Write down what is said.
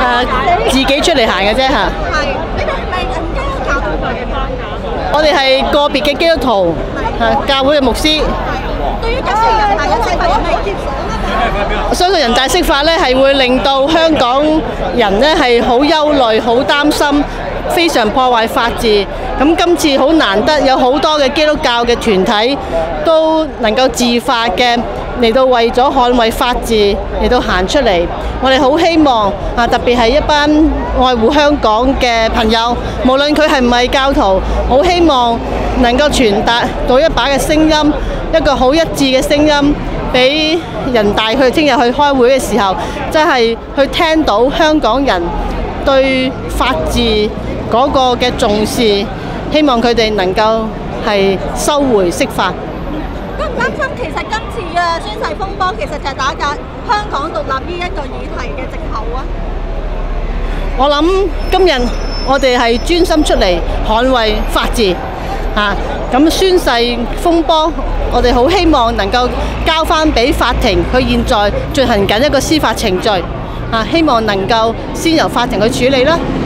自己出嚟行嘅啫嚇。 係，你哋係咪人家教會嘅幫㗎？ 我哋係個別嘅基督徒，教會嘅牧師。 對於今次人大嘅釋法有咩意見？ 我相信人大釋法咧係會令到香港人咧係好憂慮、好擔心，非常破壞法治。咁今次好難得有好多嘅基督教嘅團體都能夠自發嘅嚟到為咗捍衛法治嚟到行出嚟。我哋好希望特別係一班愛護香港嘅朋友，無論佢係唔係教徒，好希望能夠傳達到一把嘅聲音，一個好一致嘅聲音，俾人大佢聽日去開會嘅時候，真係去聽到香港人對法治嗰個嘅重視，希望佢哋能夠係收回釋法。 擔唔擔心其實今次嘅宣誓風波其實就係打壓香港獨立呢一個議題嘅藉口啊？ 我諗今日我哋係專心出嚟捍衛法治咁宣誓風波，我哋好希望能夠交翻俾法庭，佢現在進行緊一個司法程序希望能夠先由法庭去處理啦。